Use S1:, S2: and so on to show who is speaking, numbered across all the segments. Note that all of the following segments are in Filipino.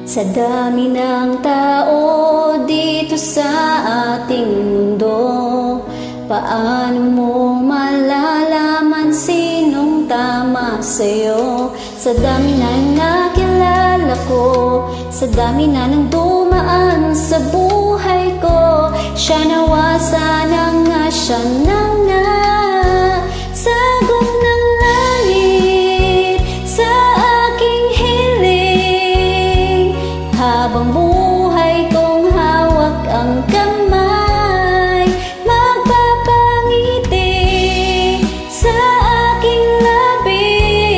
S1: Sa dami ng tao dito sa ating mundo, paano mo malalaman sinong tama sa'yo? Sa dami na nakilala ko, sa dami na nang dumaan sa buhay ko, siya nawa sana nga, siya na nga sagot ng langit sa aking hiling. Habang buhay kong hawak ang kamay, magpapangiti sa aking labi.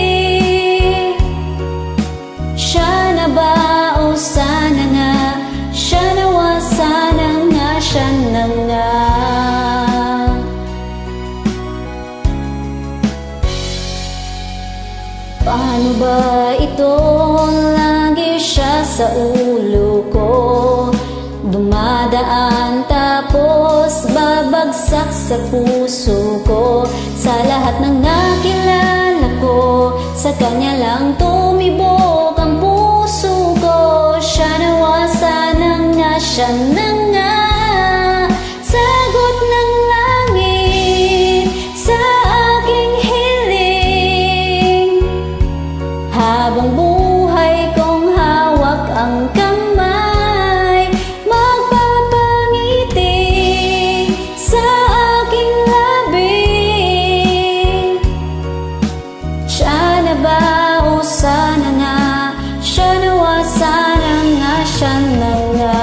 S1: Siya na ba o sana nga, siya nawa sana nga, siya na nga. Paano ba ito? Lagi siya sa ulo ko, dumadaan tapos babagsak sa puso ko. Sa lahat ng nakilala ko, sa kanya lang tumibok ang puso ko. Siya nawa sana nga, siya na nga sagot ng langit sa aking hiling. Habang buhay kong hawak ang kamay, magpapangiti sa aking labi. Siya na ba o sana nga, siya nawa sana nga, siya na nga.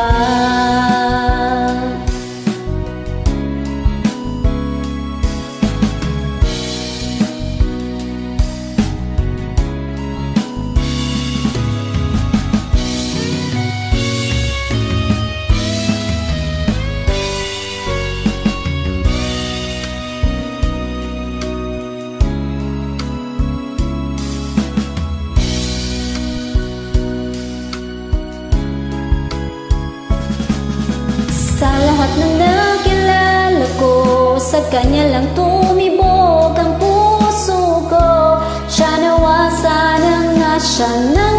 S1: Sa lahat ng nakilala ko, sa kanya lang tumibok ang puso ko. Siya nawa sana nga, siya na